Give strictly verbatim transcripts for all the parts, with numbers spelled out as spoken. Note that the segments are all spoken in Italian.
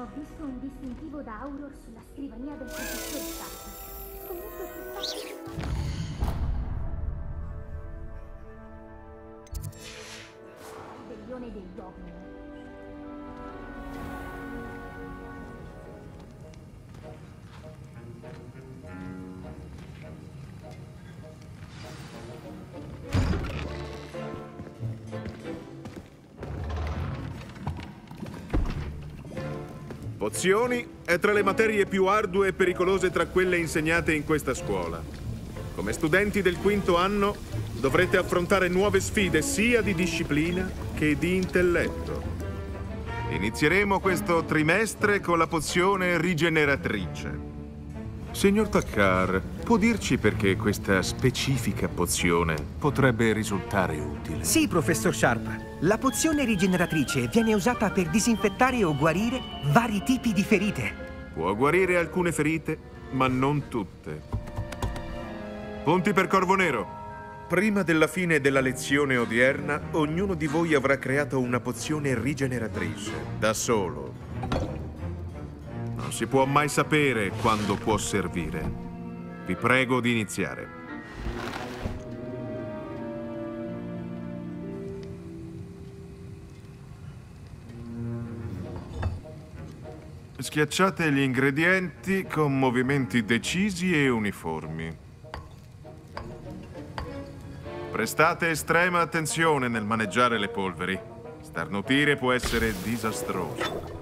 Ho visto un distintivo da Auror sulla scrivania del professor Sharp. Comunque questa... Ribellione dei Goblin. Pozioni è tra le materie più ardue e pericolose tra quelle insegnate in questa scuola. Come studenti del quinto anno dovrete affrontare nuove sfide sia di disciplina che di intelletto. Inizieremo questo trimestre con la pozione rigeneratrice. Signor Takkar, può dirci perché questa specifica pozione potrebbe risultare utile? Sì, professor Sharp. La pozione rigeneratrice viene usata per disinfettare o guarire vari tipi di ferite. Può guarire alcune ferite, ma non tutte. Punti per Corvo Nero. Prima della fine della lezione odierna, ognuno di voi avrà creato una pozione rigeneratrice, da solo. Non si può mai sapere quando può servire. Vi prego di iniziare. Schiacciate gli ingredienti con movimenti decisi e uniformi. Prestate estrema attenzione nel maneggiare le polveri. Starnutire può essere disastroso.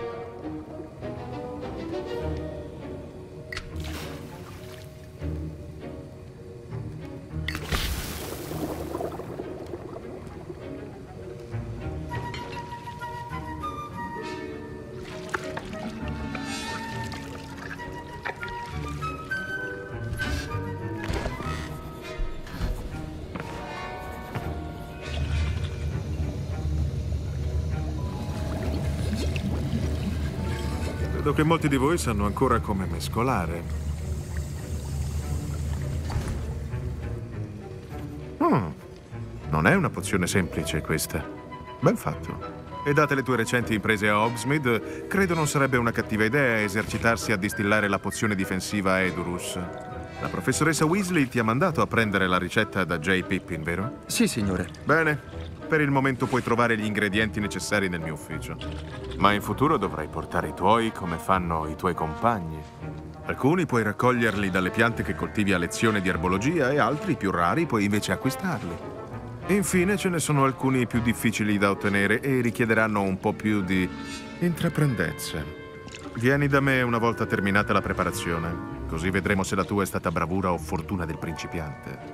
Vedo che molti di voi sanno ancora come mescolare. Mm. Non è una pozione semplice questa. Ben fatto. E date le tue recenti imprese a Hogsmeade, credo non sarebbe una cattiva idea esercitarsi a distillare la pozione difensiva a Edurus. La professoressa Weasley ti ha mandato a prendere la ricetta da J. Pippin, vero? Sì, signore. Bene. Per il momento puoi trovare gli ingredienti necessari nel mio ufficio. Ma in futuro dovrai portare i tuoi come fanno i tuoi compagni. Alcuni puoi raccoglierli dalle piante che coltivi a lezione di erbologia e altri, più rari, puoi invece acquistarli. Infine ce ne sono alcuni più difficili da ottenere e richiederanno un po' più di intraprendezza. Vieni da me una volta terminata la preparazione, così vedremo se la tua è stata bravura o fortuna del principiante.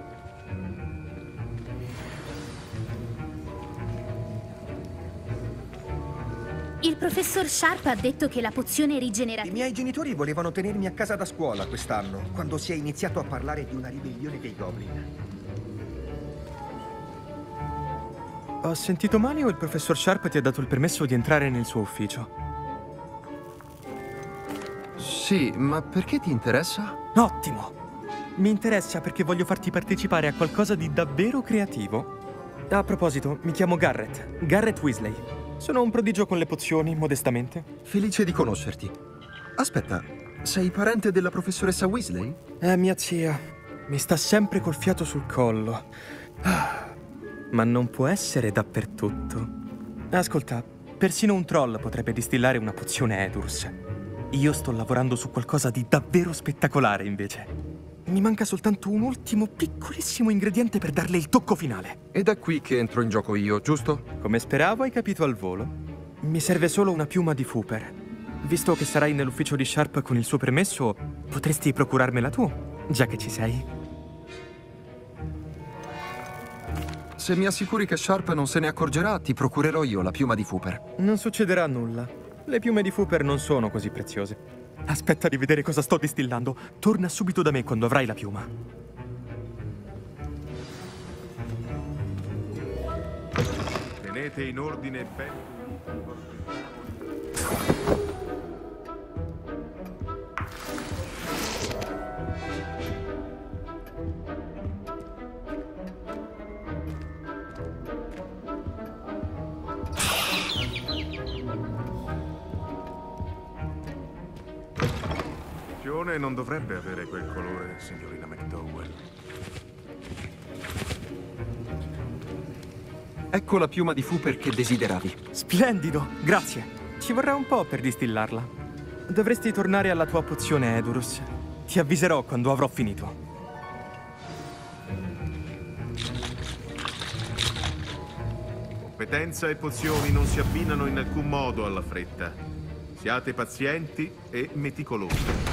Il professor Sharp ha detto che la pozione rigeneratrice... I miei genitori volevano tenermi a casa da scuola quest'anno, quando si è iniziato a parlare di una ribellione dei Goblin. Ho sentito male o il professor Sharp ti ha dato il permesso di entrare nel suo ufficio? Sì, ma perché ti interessa? Ottimo! Mi interessa perché voglio farti partecipare a qualcosa di davvero creativo. A proposito, mi chiamo Garrett, Garrett Weasley. Sono un prodigio con le pozioni, modestamente. Felice di conoscerti. Aspetta, sei parente della professoressa Weasley? È mia zia. Mi sta sempre col fiato sul collo. Ah, ma non può essere dappertutto. Ascolta, persino un troll potrebbe distillare una pozione Edurs. Io sto lavorando su qualcosa di davvero spettacolare, invece. Mi manca soltanto un ultimo piccolissimo ingrediente per darle il tocco finale. È da qui che entro in gioco io, giusto? Come speravo, hai capito al volo. Mi serve solo una piuma di Fooper. Visto che sarai nell'ufficio di Sharp con il suo permesso, potresti procurarmela tu, già che ci sei. Se mi assicuri che Sharp non se ne accorgerà, ti procurerò io la piuma di Fooper. Non succederà nulla. Le piume di Fooper non sono così preziose. Aspetta di vedere cosa sto distillando. Torna subito da me quando avrai la piuma. Tenete in ordine ben... pozione non dovrebbe avere quel colore, signorina McDowell. Ecco la piuma di Fooper che desideravi. Splendido, grazie. Ci vorrà un po' per distillarla. Dovresti tornare alla tua pozione, Edurus. Ti avviserò quando avrò finito. Competenza e pozioni non si abbinano in alcun modo alla fretta. Siate pazienti e meticolosi.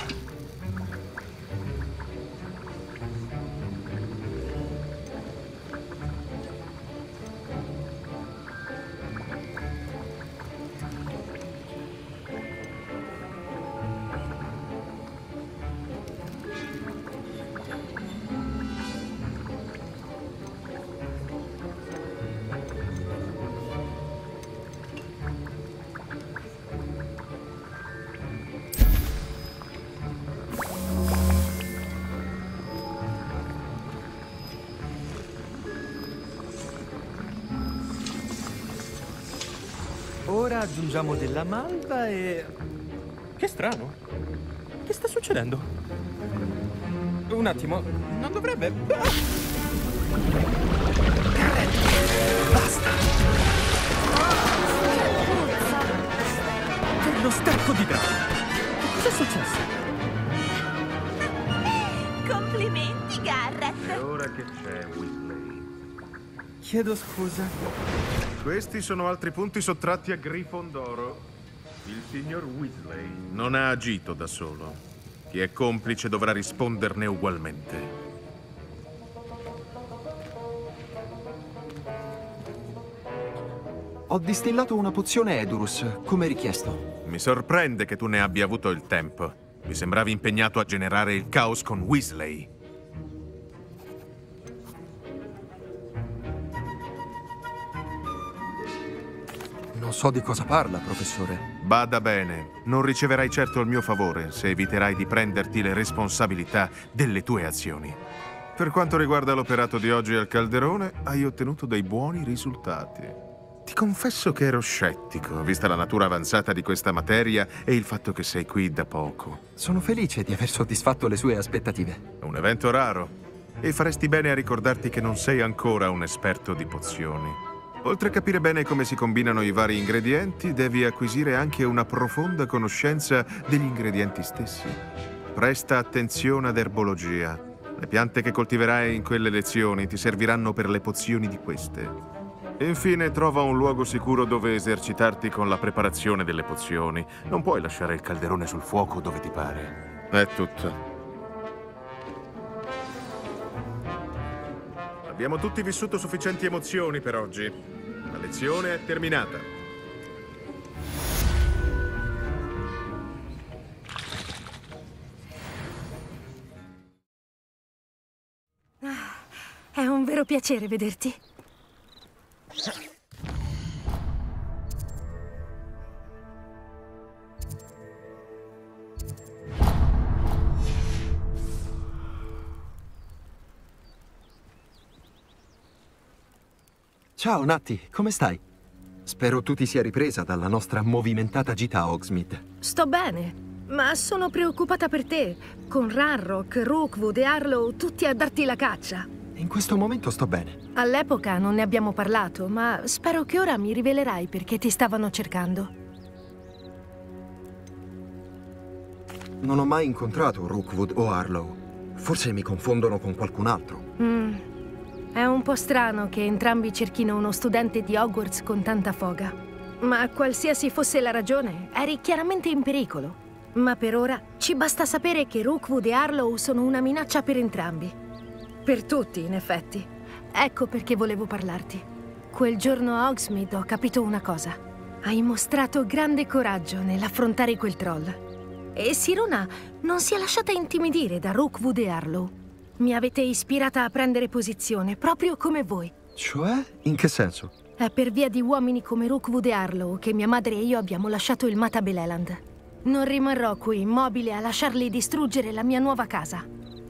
Ora aggiungiamo della malva e... Che strano. Che sta succedendo? Un attimo, non dovrebbe... Ah! Basta! Per lo stacco di drago. Cos'è successo? Complimenti, Garrett! E ora che c'è, Weasley? Chiedo scusa. Questi sono altri punti sottratti a Grifondoro. Il signor Weasley non ha agito da solo. Chi è complice dovrà risponderne ugualmente. Ho distillato una pozione Edurus, come richiesto. Mi sorprende che tu ne abbia avuto il tempo. Mi sembravi impegnato a generare il caos con Weasley. Non so di cosa parla, professore. Bada bene, non riceverai certo il mio favore se eviterai di prenderti le responsabilità delle tue azioni. Per quanto riguarda l'operato di oggi al Calderone, hai ottenuto dei buoni risultati. Ti confesso che ero scettico, vista la natura avanzata di questa materia e il fatto che sei qui da poco. Sono felice di aver soddisfatto le sue aspettative. È un evento raro e faresti bene a ricordarti che non sei ancora un esperto di pozioni. Oltre a capire bene come si combinano i vari ingredienti, devi acquisire anche una profonda conoscenza degli ingredienti stessi. Presta attenzione ad erbologia. Le piante che coltiverai in quelle lezioni ti serviranno per le pozioni di queste. Infine, trova un luogo sicuro dove esercitarti con la preparazione delle pozioni. Non puoi lasciare il calderone sul fuoco dove ti pare. È tutto. Abbiamo tutti vissuto sufficienti emozioni per oggi. La lezione è terminata. Ah, è un vero piacere vederti. Ciao, Natti, come stai? Spero tu ti sia ripresa dalla nostra movimentata gita a Hogsmeade. Sto bene, ma sono preoccupata per te. Con Ranrock, Rookwood e Harlow tutti a darti la caccia. In questo momento sto bene. All'epoca non ne abbiamo parlato, ma spero che ora mi rivelerai perché ti stavano cercando. Non ho mai incontrato Rookwood o Harlow. Forse mi confondono con qualcun altro. Mm. È un po' strano che entrambi cerchino uno studente di Hogwarts con tanta foga. Ma qualsiasi fosse la ragione, eri chiaramente in pericolo. Ma per ora ci basta sapere che Rookwood e Harlow sono una minaccia per entrambi. Per tutti, in effetti. Ecco perché volevo parlarti. Quel giorno a Hogsmeade ho capito una cosa. Hai mostrato grande coraggio nell'affrontare quel troll. E Sirona non si è lasciata intimidire da Rookwood e Harlow. Mi avete ispirata a prendere posizione, proprio come voi. Cioè? In che senso? È per via di uomini come Rookwood e Harlow che mia madre e io abbiamo lasciato il Matabeleland. Non rimarrò qui immobile a lasciarli distruggere la mia nuova casa.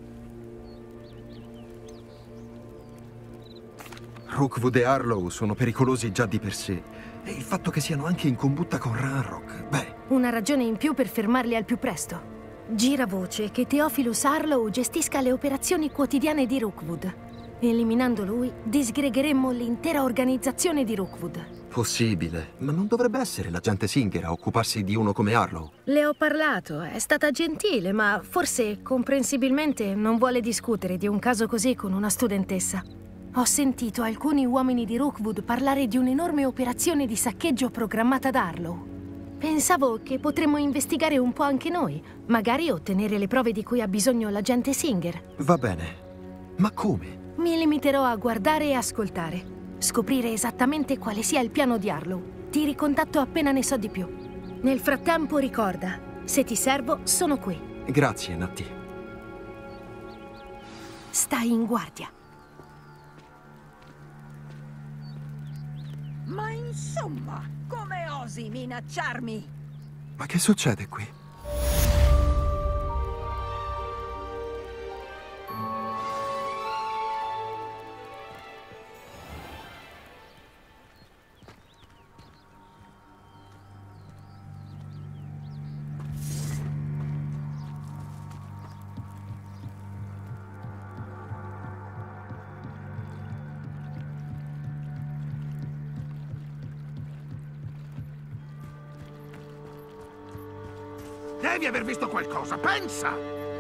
Rookwood e Harlow sono pericolosi già di per sé. E il fatto che siano anche in combutta con Ranrock, beh... Una ragione in più per fermarli al più presto. Gira voce che Theophilus Harlow gestisca le operazioni quotidiane di Rookwood. Eliminando lui, disgregheremmo l'intera organizzazione di Rookwood. Possibile, ma non dovrebbe essere l'agente Singer a occuparsi di uno come Harlow. Le ho parlato, è stata gentile, ma forse, comprensibilmente, non vuole discutere di un caso così con una studentessa. Ho sentito alcuni uomini di Rookwood parlare di un'enorme operazione di saccheggio programmata da Harlow. Pensavo che potremmo investigare un po' anche noi, magari ottenere le prove di cui ha bisogno l'agente Singer. Va bene, ma come? Mi limiterò a guardare e ascoltare. Scoprire esattamente quale sia il piano di Harlow. Ti ricontatto appena ne so di più. Nel frattempo ricorda, se ti servo, sono qui. Grazie, Natty. Stai in guardia. Ma insomma, come osi minacciarmi? Ma che succede qui? Devi aver visto qualcosa, pensa!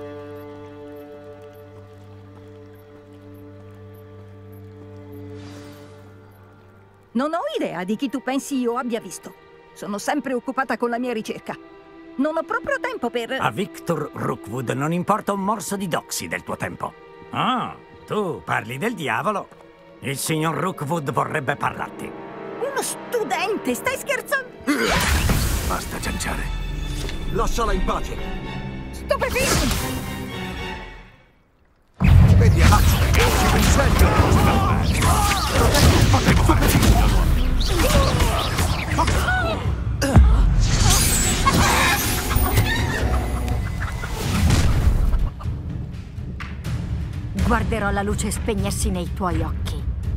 Non ho idea di chi tu pensi io abbia visto. Sono sempre occupata con la mia ricerca. Non ho proprio tempo per... A Victor Rookwood non importa un morso di doxy del tuo tempo. Ah, tu parli del diavolo. Il signor Rookwood vorrebbe parlarti. Uno studente, stai scherzando? Basta cianciare. Lasciala in pace! Stupefisci! Vedi, Alazzo, ci consente la nostra... Potremmo farci. Guarderò la luce spegnersi nei tuoi occhi.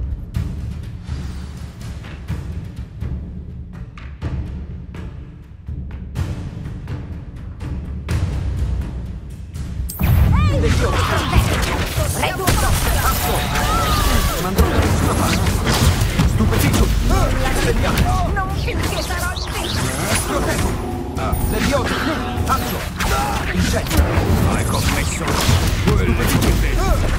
Non finché sarò in vita! Levioso! Azzo! Incendio! Hai commesso quello che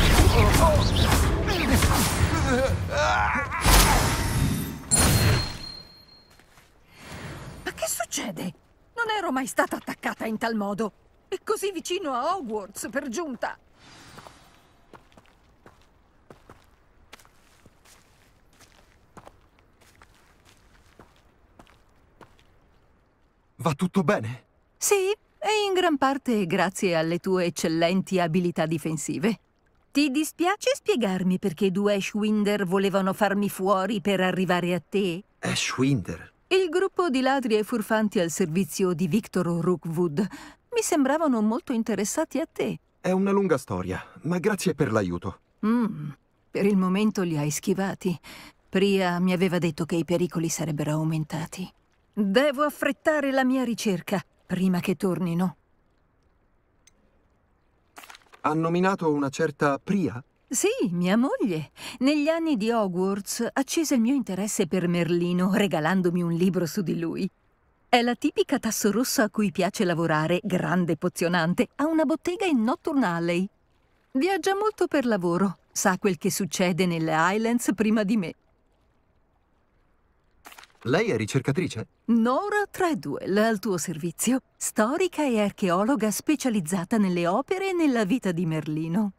Ma che succede? Non ero mai stata attaccata in tal modo. E così vicino a Hogwarts, per giunta. Va tutto bene? Sì, e in gran parte grazie alle tue eccellenti abilità difensive. Ti dispiace spiegarmi perché due Ashwinder volevano farmi fuori per arrivare a te? Ashwinder? Il gruppo di ladri e furfanti al servizio di Victor Rookwood mi sembravano molto interessati a te. È una lunga storia, ma grazie per l'aiuto. Mm, per il momento li hai schivati. Priya mi aveva detto che i pericoli sarebbero aumentati. Devo affrettare la mia ricerca prima che tornino. Ha nominato una certa Priya? Sì, mia moglie. Negli anni di Hogwarts accese il mio interesse per Merlino regalandomi un libro su di lui. È la tipica tasso rosso a cui piace lavorare, grande pozionante, ha una bottega in Nocturne Alley. Viaggia molto per lavoro, sa quel che succede nelle Highlands prima di me. Lei è ricercatrice? Nora Treadwell, al tuo servizio, storica e archeologa specializzata nelle opere e nella vita di Merlino.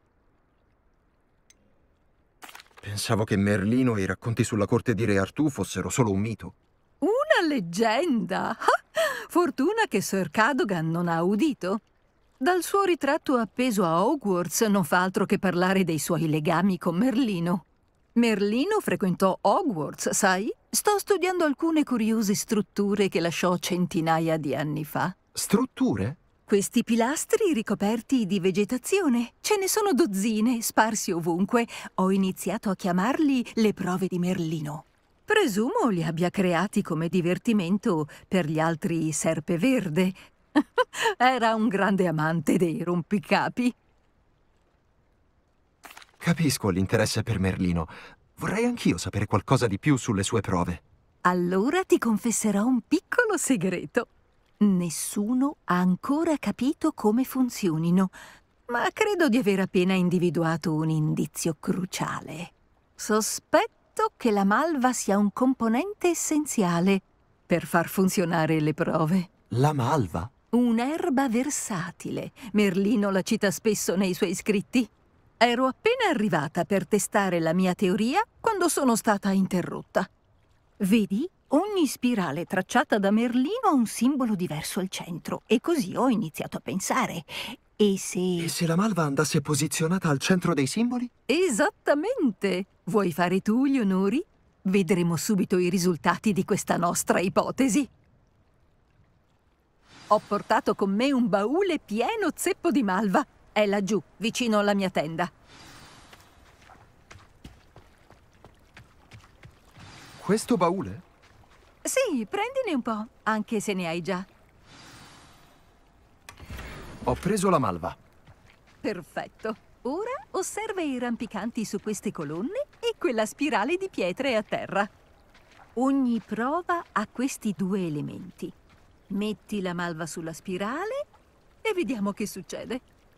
Pensavo che Merlino e i racconti sulla corte di Re Artù fossero solo un mito. Una leggenda! Ah, fortuna che Sir Cadogan non ha udito. Dal suo ritratto appeso a Hogwarts non fa altro che parlare dei suoi legami con Merlino. Merlino frequentò Hogwarts, sai? Sto studiando alcune curiose strutture che lasciò centinaia di anni fa. Strutture? Questi pilastri ricoperti di vegetazione. Ce ne sono dozzine, sparsi ovunque. Ho iniziato a chiamarli le prove di Merlino. Presumo li abbia creati come divertimento per gli altri Serpeverde. Era un grande amante dei rompicapi. Capisco l'interesse per Merlino. Vorrei anch'io sapere qualcosa di più sulle sue prove. Allora ti confesserò un piccolo segreto. Nessuno ha ancora capito come funzionino, ma credo di aver appena individuato un indizio cruciale. Sospetto che la malva sia un componente essenziale per far funzionare le prove. La malva? Un'erba versatile. Merlino la cita spesso nei suoi scritti. Ero appena arrivata per testare la mia teoria quando sono stata interrotta. Vedi? Ogni spirale tracciata da Merlino ha un simbolo diverso al centro, e così ho iniziato a pensare. E se... E se la malva andasse posizionata al centro dei simboli? Esattamente! Vuoi fare tu gli onori? Vedremo subito i risultati di questa nostra ipotesi. Ho portato con me un baule pieno zeppo di malva. È laggiù, vicino alla mia tenda. Questo baule? Sì, prendine un po', anche se ne hai già. Ho preso la malva. Perfetto. Ora osserva i rampicanti su queste colonne e quella spirale di pietre a terra. Ogni prova ha questi due elementi. Metti la malva sulla spirale e vediamo che succede.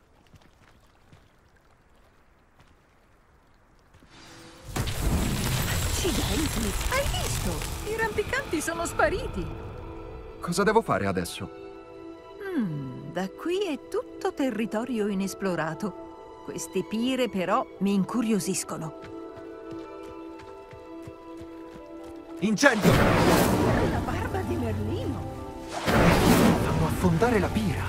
Accidenti! Hai visto? I rampicanti sono spariti. Cosa devo fare adesso? Mm, da qui è tutto territorio inesplorato. Queste pire però mi incuriosiscono. Incendio! La barba di Merlino! Fanno affondare la pira.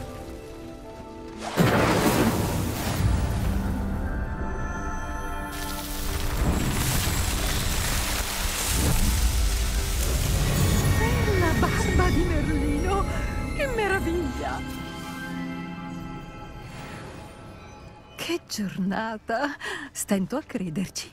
Per la barba di Merlino! Che meraviglia! Che giornata! Stento a crederci.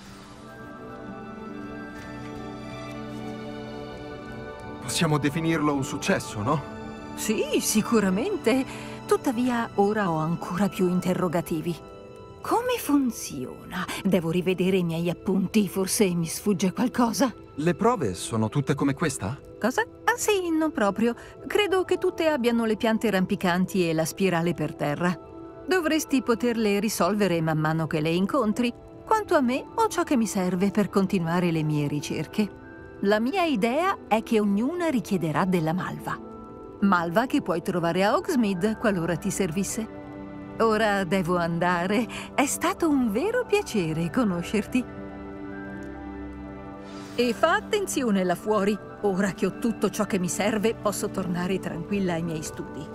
Possiamo definirlo un successo, no? Sì, sicuramente. Tuttavia, ora ho ancora più interrogativi. Come funziona? Devo rivedere i miei appunti, forse mi sfugge qualcosa. Le prove sono tutte come questa? Cosa? Ah sì, non proprio. Credo che tutte abbiano le piante rampicanti e la spirale per terra. Dovresti poterle risolvere man mano che le incontri. Quanto a me, ho ciò che mi serve per continuare le mie ricerche. La mia idea è che ognuna richiederà della malva. Malva che puoi trovare a Hogsmeade qualora ti servisse. Ora devo andare. È stato un vero piacere conoscerti. E fa attenzione là fuori. Ora che ho tutto ciò che mi serve, posso tornare tranquilla ai miei studi.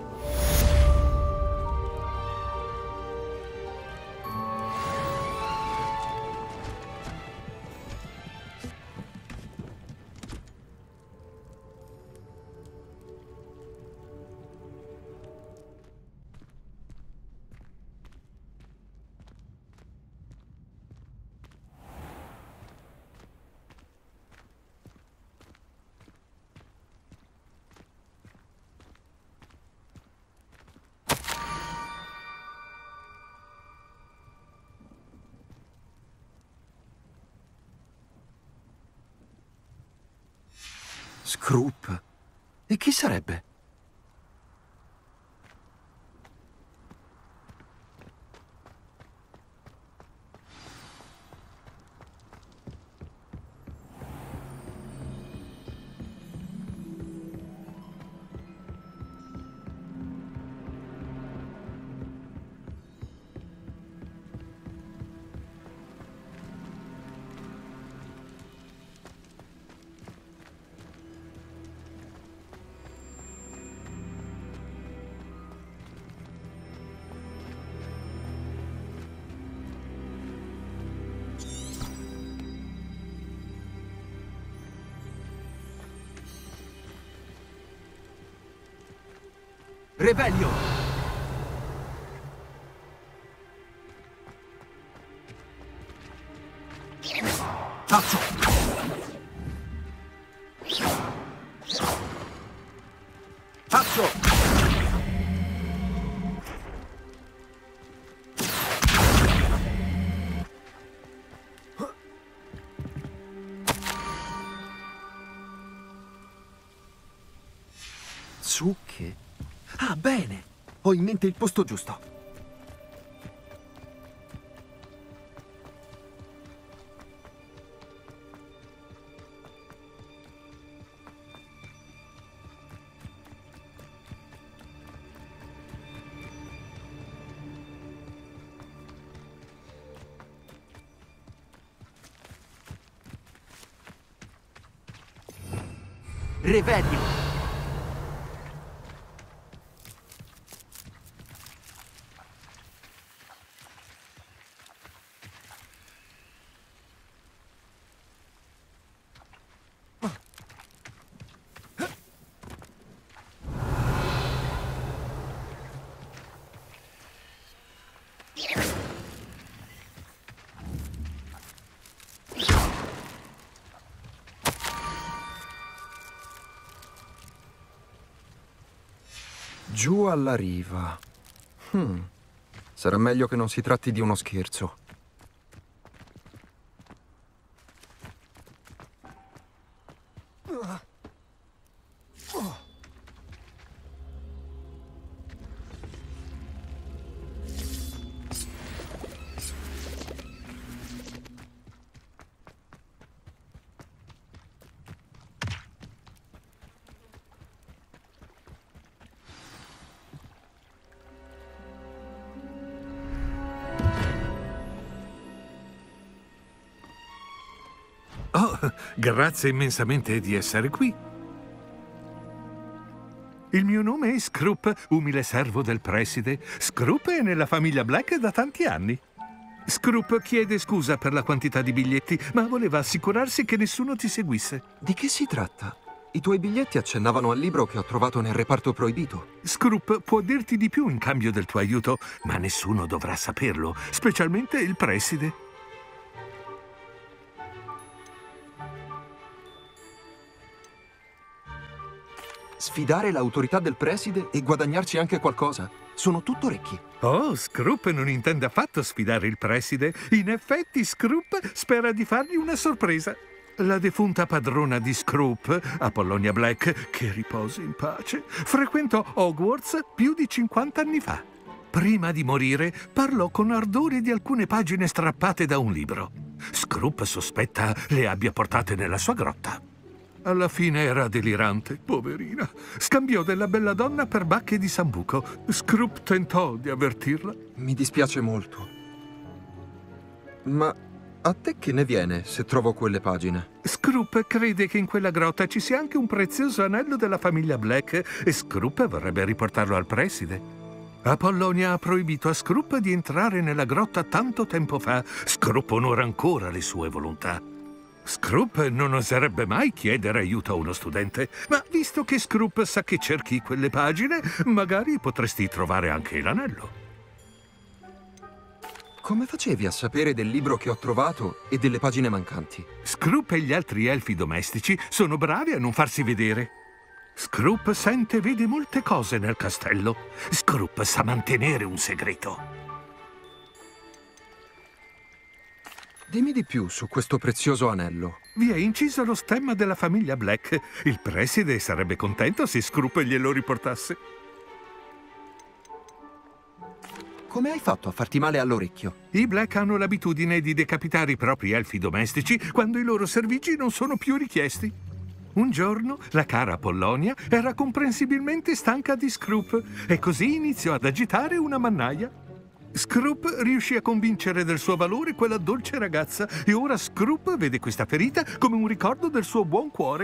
Scroop? E chi sarebbe? Revelio! Tazzo! Tazzo! Zucche? Ah, bene! Ho in mente il posto giusto. Revelio! Giù alla riva. Hmm. Sarà meglio che non si tratti di uno scherzo. Oh, grazie immensamente di essere qui. Il mio nome è Scroop, umile servo del preside. Scroop è nella famiglia Black da tanti anni. Scroop chiede scusa per la quantità di biglietti, ma voleva assicurarsi che nessuno ti seguisse. Di che si tratta? I tuoi biglietti accennavano al libro che ho trovato nel reparto proibito. Scroop può dirti di più in cambio del tuo aiuto, ma nessuno dovrà saperlo, specialmente il preside. Sfidare l'autorità del preside e guadagnarci anche qualcosa? Sono tutto orecchi. Oh, Scroop non intende affatto sfidare il preside. In effetti, Scroop spera di fargli una sorpresa. La defunta padrona di Scroop, Apollonia Black, che riposi in pace, frequentò Hogwarts più di cinquanta anni fa. Prima di morire, parlò con ardore di alcune pagine strappate da un libro. Scroop sospetta le abbia portate nella sua grotta. Alla fine era delirante, poverina. Scambiò della bella donna per bacche di sambuco. Scroop tentò di avvertirla. Mi dispiace molto. Ma a te che ne viene se trovo quelle pagine? Scroop crede che in quella grotta ci sia anche un prezioso anello della famiglia Black e Scroop vorrebbe riportarlo al preside. Apollonia ha proibito a Scroop di entrare nella grotta tanto tempo fa. Scroop onora ancora le sue volontà. Scroop non oserebbe mai chiedere aiuto a uno studente, ma visto che Scroop sa che cerchi quelle pagine, magari potresti trovare anche l'anello. Come facevi a sapere del libro che ho trovato e delle pagine mancanti? Scroop e gli altri elfi domestici sono bravi a non farsi vedere. Scroop sente e vede molte cose nel castello. Scroop sa mantenere un segreto. Dimmi di più su questo prezioso anello. Vi è inciso lo stemma della famiglia Black. Il preside sarebbe contento se Scroop glielo riportasse. Come hai fatto a farti male all'orecchio? I Black hanno l'abitudine di decapitare i propri elfi domestici quando i loro servigi non sono più richiesti. Un giorno la cara Apollonia era comprensibilmente stanca di Scroop e così iniziò ad agitare una mannaia. Scroop riuscì a convincere del suo valore quella dolce ragazza e ora Scroop vede questa ferita come un ricordo del suo buon cuore.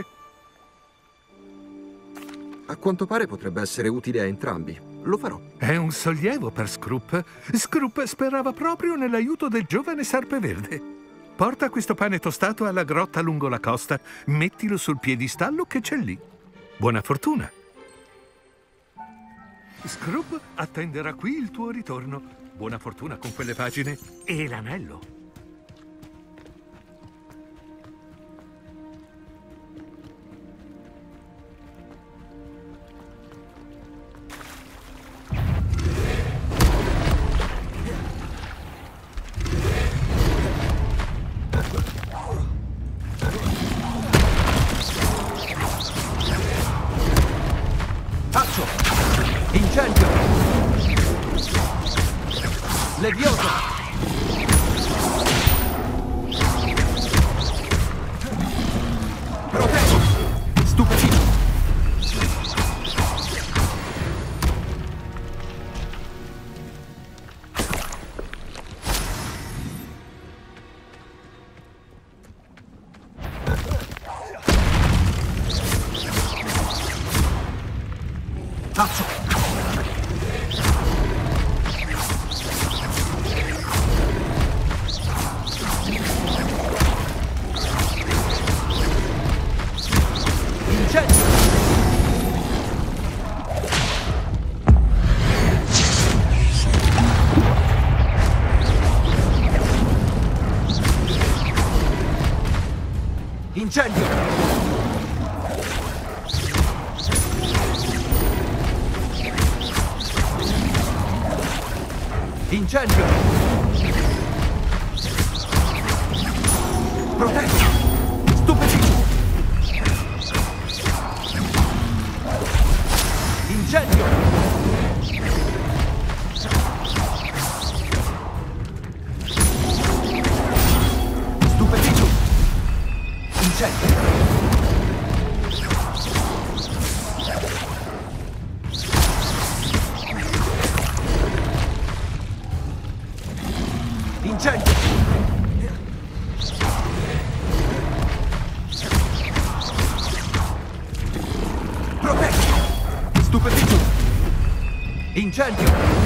A quanto pare potrebbe essere utile a entrambi. Lo farò. È un sollievo per Scroop. Scroop sperava proprio nell'aiuto del giovane Serpeverde. Porta questo pane tostato alla grotta lungo la costa. Mettilo sul piedistallo che c'è lì. Buona fortuna. Scroop attenderà qui il tuo ritorno. Buona fortuna con quelle pagine e l'anello. Incendio! Levioso! Proteggo! Stupefito! Tazzo! Incendio! Incendio! Incendio! Proteggo! Stupefito! Incendio! Stupefito! Incendio! Incendio! Proteggo! Stupefito! Incendio!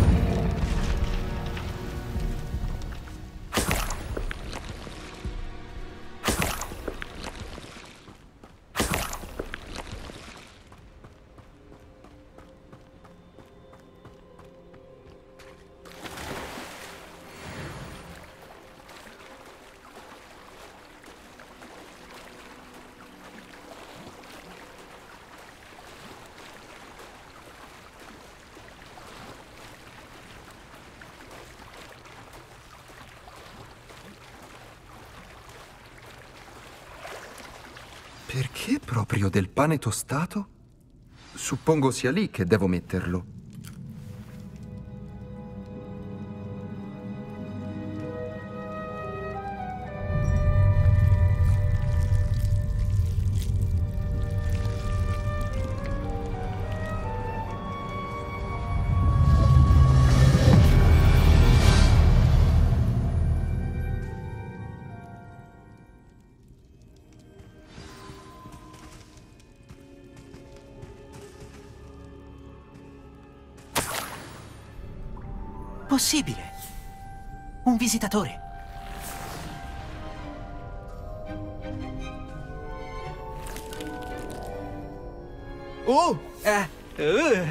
Perché proprio del pane tostato? Suppongo sia lì che devo metterlo. Possibile. Un visitatore. Oh! Eh, uh,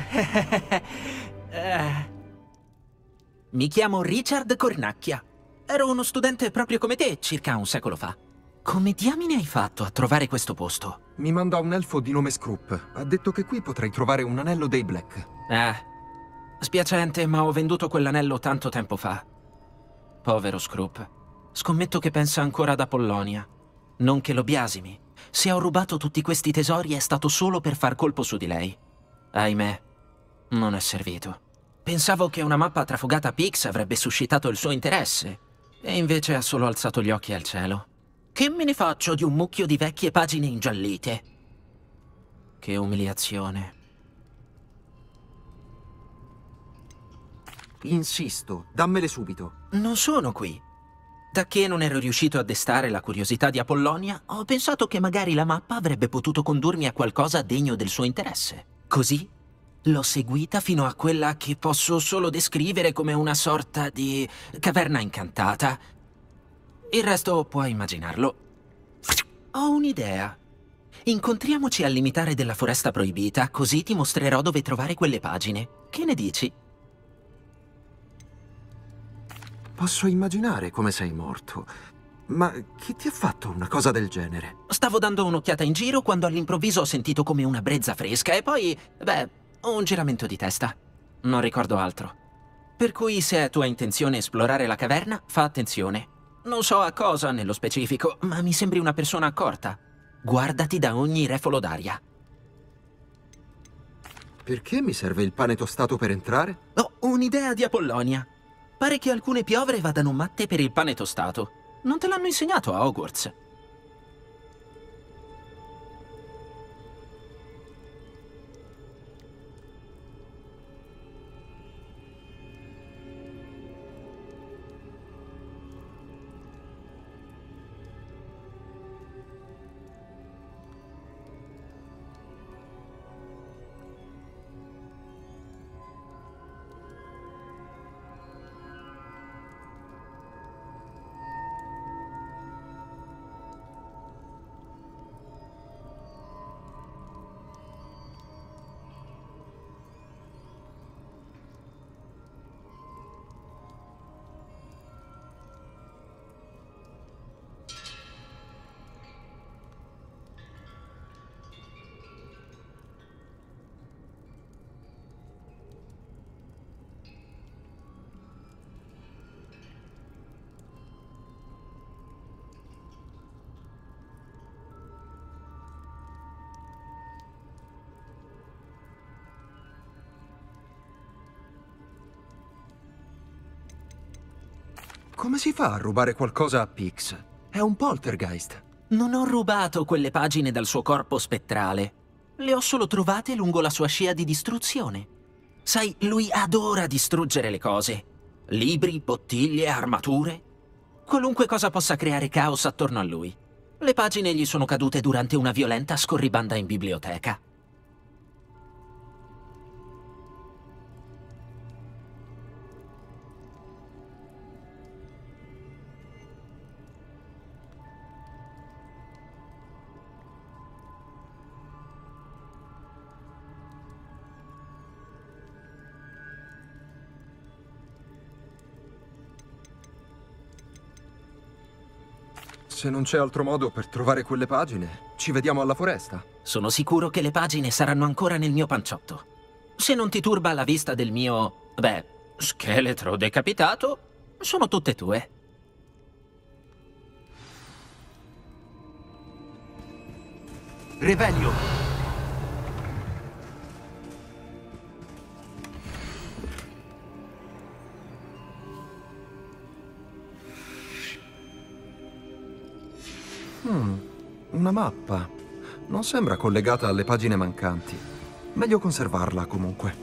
eh. Mi chiamo Richard Cornacchia. Ero uno studente proprio come te, circa un secolo fa. Come diamine hai fatto a trovare questo posto? Mi manda un elfo di nome Scroop. Ha detto che qui potrei trovare un anello dei Black. Eh, spiacente, ma ho venduto quell'anello tanto tempo fa. Povero Scroop. Scommetto che pensa ancora ad Apollonia. Non che lo biasimi. Se ho rubato tutti questi tesori è stato solo per far colpo su di lei. Ahimè, non è servito. Pensavo che una mappa trafugata a Pix avrebbe suscitato il suo interesse. E invece ha solo alzato gli occhi al cielo. Che me ne faccio di un mucchio di vecchie pagine ingiallite? Che umiliazione. Insisto, dammele subito. Non sono qui. Da che non ero riuscito a destare la curiosità di Apollonia, ho pensato che magari la mappa avrebbe potuto condurmi a qualcosa degno del suo interesse. Così l'ho seguita fino a quella che posso solo descrivere come una sorta di caverna incantata. Il resto puoi immaginarlo. Ho un'idea. Incontriamoci al limitare della foresta proibita, così ti mostrerò dove trovare quelle pagine. Che ne dici? Posso immaginare come sei morto, ma chi ti ha fatto una cosa del genere? Stavo dando un'occhiata in giro quando all'improvviso ho sentito come una brezza fresca e poi, beh, un giramento di testa. Non ricordo altro. Per cui se è tua intenzione esplorare la caverna, fa attenzione. Non so a cosa nello specifico, ma mi sembri una persona accorta. Guardati da ogni refolo d'aria. Perché mi serve il pane tostato per entrare? Ho un'idea di Apollonia. Pare che alcune piovre vadano matte per il pane tostato. Non te l'hanno insegnato a Hogwarts? Come si fa a rubare qualcosa a Pix? È un poltergeist. Non ho rubato quelle pagine dal suo corpo spettrale. Le ho solo trovate lungo la sua scia di distruzione. Sai, lui adora distruggere le cose. Libri, bottiglie, armature. Qualunque cosa possa creare caos attorno a lui. Le pagine gli sono cadute durante una violenta scorribanda in biblioteca. Se non c'è altro modo per trovare quelle pagine, ci vediamo alla foresta. Sono sicuro che le pagine saranno ancora nel mio panciotto. Se non ti turba la vista del mio, beh, scheletro decapitato, sono tutte tue. Revelio! Hmm, una mappa. Non sembra collegata alle pagine mancanti. Meglio conservarla, comunque.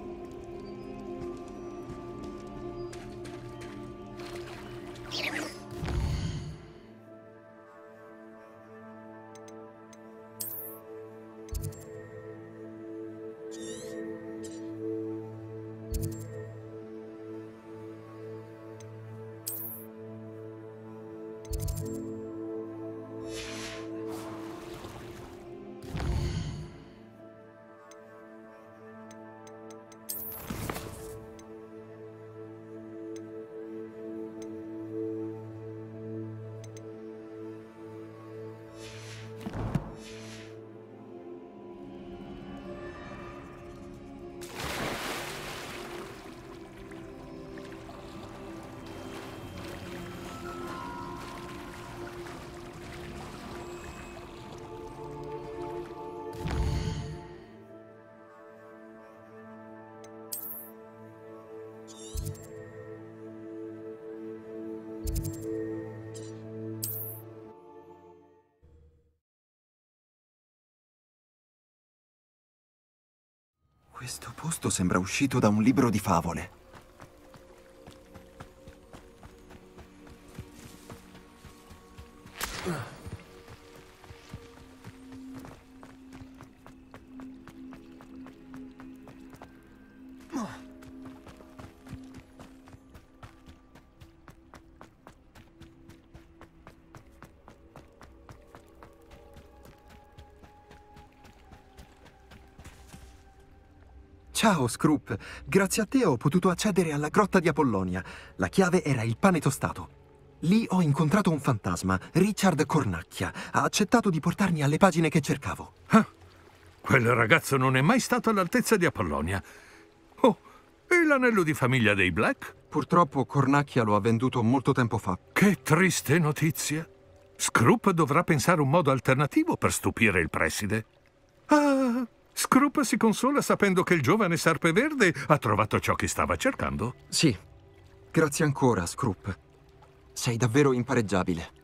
Questo posto sembra uscito da un libro di favole. Ciao, Scroop. Grazie a te ho potuto accedere alla grotta di Apollonia. La chiave era il pane tostato. Lì ho incontrato un fantasma, Richard Cornacchia. Ha accettato di portarmi alle pagine che cercavo. Ah, quel ragazzo non è mai stato all'altezza di Apollonia. Oh, e l'anello di famiglia dei Black? Purtroppo Cornacchia lo ha venduto molto tempo fa. Che triste notizia. Scroop dovrà pensare un modo alternativo per stupire il preside. Ah... Scroop si consola sapendo che il giovane Serpeverde ha trovato ciò che stava cercando. Sì. Grazie ancora, Scroop. Sei davvero impareggiabile.